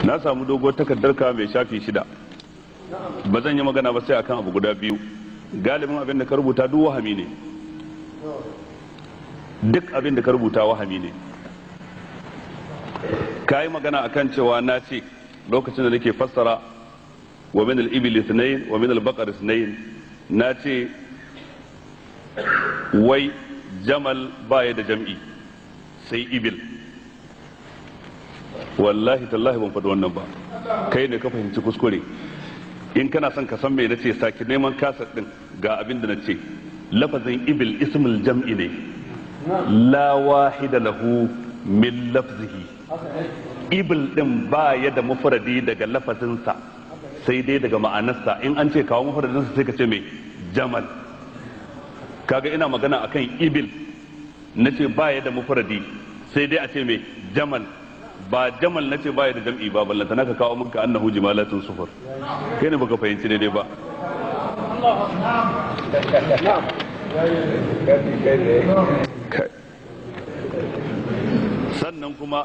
na samu doguwar takardar ka mai shafi 6 ba zan yi magana ba sai akan abu guda biyu. Galibin abin da ka rubuta duk wahami ne, duk abin da ka rubuta wahami ne. ka yi magana akan cewa na ce lokacin da nake fassara wa min al-ibil ithnayn wa min al-baqar ithnayn, na ce wai jamal baya da jam'i sai ibil. wallahi tallahi ban faɗi wannan ba, kai ne ka fahimci kuskure. in kana son ka san me nace saki neman kasar din ga abin da nace. lafazin ibil ismul jam'i ne, la wahida lahu min lafzihi. ibil din ba ya da mufradi daga lafazinsa sai dai daga ma'anarsa. in an ce kawo mufradinsa sai ka ce me jamal. kaga ina magana akan ibil, nace ba ya da mufradi sai dai a ce me jamal. ba jamal nace ba ya da jam'i ba, ballanta naka kawo muka annahu jimalatun sufur. kai ne baka fahimci ne dai ba. sannan kuma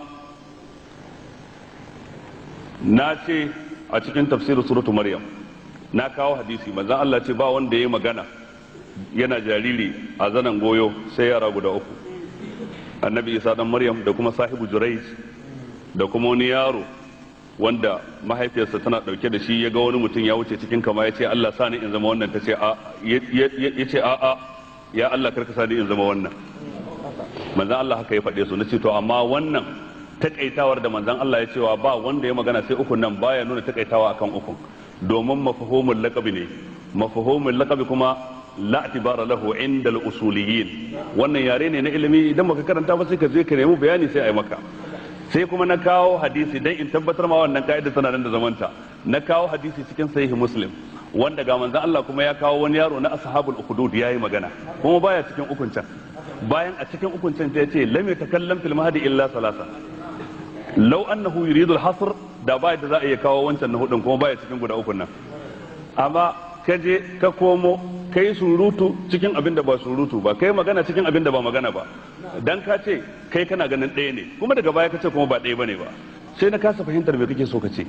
na ce a cikin tafsirin suratu maryam na kawo hadisi manzon Allah ce ba wanda ya magana yana jariri a zanen goyo sai yara guda 3, annabi isa dan maryam da kuma sahibu jurayj da kuma wani yaro wanda mahaifiyarsa tana dauke da shi. ya ga wani mutum ya wuce cikin kama ya ce Allah sani in zama wannan, ta ce a ya ce a ya Allah karka sani in zama wannan. manzon Allah haka ya faɗe su. na ce to amma wannan takaitawar da manzon Allah ya cewa ba wanda ya magana sai 3 nan baya nuna takaitawa akan 3, domin mafhumul laqabi ne. mafhumul laqabi kuma la atibara lahu inda al-usuliyyin. wannan yare ne na ilimi, idan baka karanta ba sai ka je ka nemi bayani sai ai maka. sai kuma na kawo hadisi dan in tabbatar ma wannan kaida tana nan da zamanta. na kawo hadisi cikin sahih muslim wanda ga manzon Allah kuma ya kawo wani yaro na ashabul ukhdud yayi magana kuma baya cikin ukun can. bayan a cikin ukun can ta yace lam yatakallam fil mahdi illa salasa. law annahu yuridu al-hasr da baya da za a iya kawo wancan na hudun kuma baya cikin guda ukun nan. amma ka je ka komo kai surutu cikin abin da ba surutu ba, kai magana cikin abin da ba magana ba. dan ka ce kai kana ganin ɗaya ne kuma daga baya ka ce kuma ba ɗaya bane ba, sai na kasa fahimtar me kake so ka ce.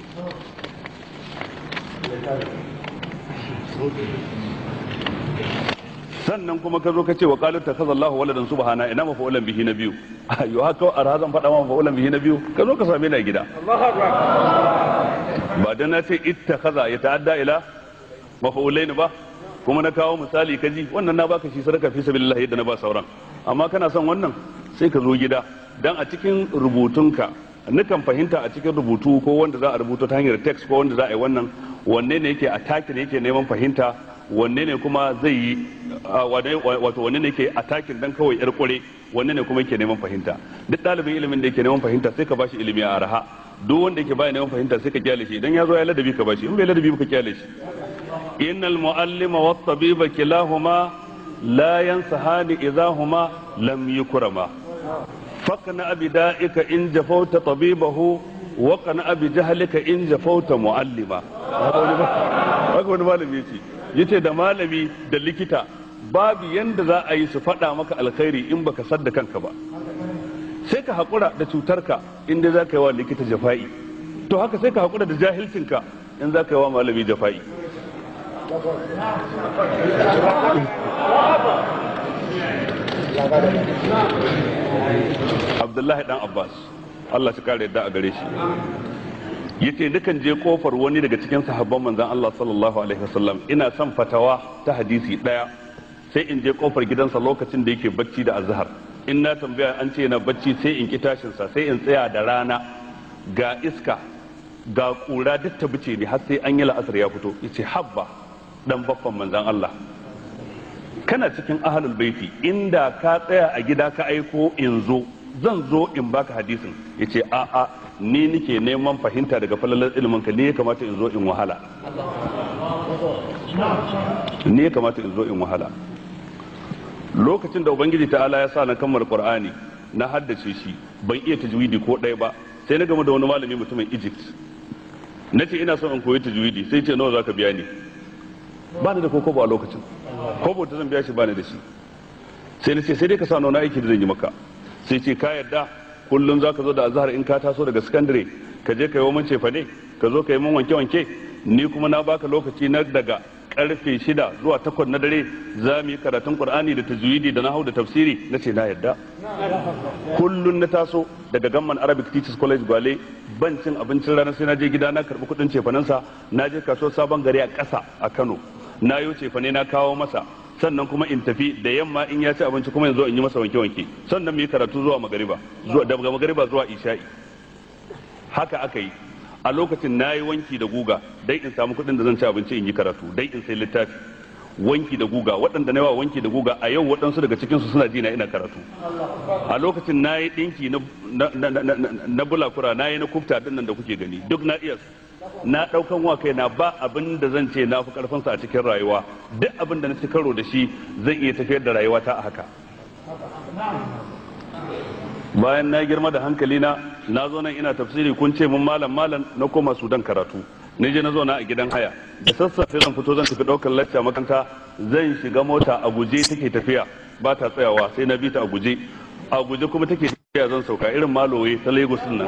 sannan kuma ka zo ka ce wa qalu takhazallahu waladan subhana, ina mafa'ulan bihi na biyu. ayo haka a razan faɗa ma mafa'ulan bihi na biyu, ka zo ka same ni a gida. ba dan na ce ittakhaza ya ta'adda ila mafa'ulaini ba, kuma na kawo misali kaji wannan na baka shi sadaka fi sabilillah yadda na ba sauran. amma kana son wannan sai ka zo gida, dan a cikin rubutunka nukan fahimta a cikin rubutu ko wanda za a rubuta ta hanyar text ko wanda za a yi wannan wanne ne yake attacking yake neman fahimta, wanne ne kuma zai yi wato wanne ne yake attacking dan kawai yar kure, wanne ne kuma yake neman fahimta. duk ɗalibin ilimin da yake neman fahimta sai ka bashi ilimi a araha, duk wanda yake baya neman fahimta sai ka kyale shi. idan ya zo ya ladabi ka bashi, in bai ladabi ka kyale shi. innal muallima wat tabiba kilahuma la yansahani idahuma lam yukrama faqna abida'ika in jafawta tabibahu wa qana abijahlika in jafawta muallima. haka wani malami yace da malami da likita babu yanda za a yi su faɗa maka alkhairi in baka sadda kanka ba. sai ka haƙura da cutarka in dai za ka yi wa likita jafa'i, to haka sai ka haƙura da jahilcinka in za ka yi wa malami jafa'i. Abdullahi dan Abbas Allah shi kare yadda a gare shi yace dukan je kofar wani daga cikin sahabban manzon Allah sallallahu alaihi wasallam ina son fatawa ta hadisi daya, sai in je kofar gidansa lokacin da yake bacci da azhar. in na tambaya an ce yana bacci sai in ki tashin sa, sai in tsaya da rana ga iska ga kura duk ta bice ni har sai an yi la'asar ya fito. yace habba dan baffan manzon Allah, kana cikin ahlul baiti, inda ka tsaya a gida ka aiko in zo zan zo in baka hadisin. yace a'a ni nike neman fahimta daga falalar ilimin ka, ne ya kamata in zo in wahala, ne ya kamata in zo in wahala. lokacin da ubangiji ta'ala ya sa na kammala qur'ani na haddace shi ban iya tajwidi ko ɗaya ba, sai na gama da wani malami mutumin Egypt. nace ina so in koyi tajwidi, sai ce nawa zaka biya ni? ba ni da koko ba a lokacin, kobo ta zan biya shi ba ni da shi. sai na ce sai dai ka sa nauna aiki da zan yi maka. sai ce ka yarda kullum za ka zo da azhar in ka taso daga sakandare ka je ka yi mun cefa ne ka zo ka yi mun wanke-wanke ni kuma na baka lokaci na daga karfe 6 zuwa 8 na dare za mu yi karatun qur'ani da tajwidi da nahwu da tafsiri na ce na yadda kullum na taso daga gamman arabic teachers college gwale ban cin abincin rana sai na je gida na karbi kudin cefanansa na je kasuwar sabon gari a ƙasa a Kano na yi cefane na kawo masa sannan kuma in tafi da yamma in ya ci abinci kuma yanzu in yi masa wanke-wanke sannan mu yi karatu zuwa magariba daga magariba zuwa isha'i haka aka yi a lokacin na yi wanki da guga dai in samu kuɗin da zan ci abinci in yi karatu dai in sai littafi wanki da guga waɗanda na yawa wanki da guga a yau waɗansu daga cikinsu suna ji na ina karatu a lokacin na yi ɗinki na bulakura na yi na kufta ɗin nan da kuke gani duk na iya na ɗaukan wa kai na ba abin da zan ce na fi ƙarfinsa a cikin rayuwa duk abin da na ci karo da shi zan iya tafiyar da rayuwa ta a haka bayan na girma da hankali na zo nan ina tafsiri kun ce mun malam na koma Sudan karatu ni je na zo na a gidan haya da sassafe zan fito zan tafi ɗaukar lacca makaranta zan shiga mota a guje take tafiya ba ta tsayawa sai na bi ta a guje kuma take tafiya zan sauka irin malowe ta Lagos nan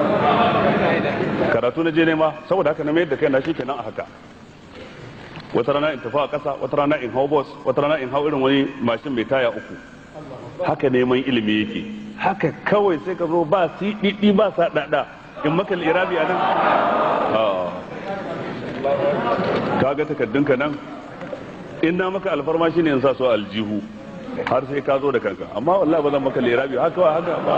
karatu na je nema saboda haka na mayar da kai na shikenan a haka wata rana in tafi a ƙasa wata rana in hau bus wata rana in hau irin wani mashin mai taya 3 haka neman ilimi yake haka kawai sai ka zo ba siɗiɗi ba sa ɗaɗa in maka irabi a nan kaga takardunka nan in na maka alfarma shine in sa so aljihu har sai ka zo da kanka amma wallahi ba zan maka lirabi haka ba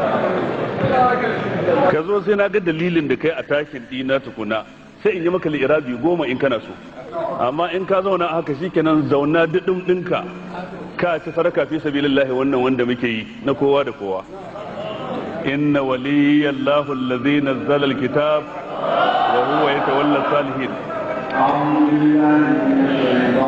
ka zo sai na ga dalilin da kai a tashin dina tukuna sai in yi maka lirabi 10 in kana so amma in ka zauna haka shikenan zauna dudum dinka ka ci saraka fi sabilillah wannan wanda muke yi na kowa da kowa inna waliyallahu allazi nazzala alkitab wa huwa yatawalla salihin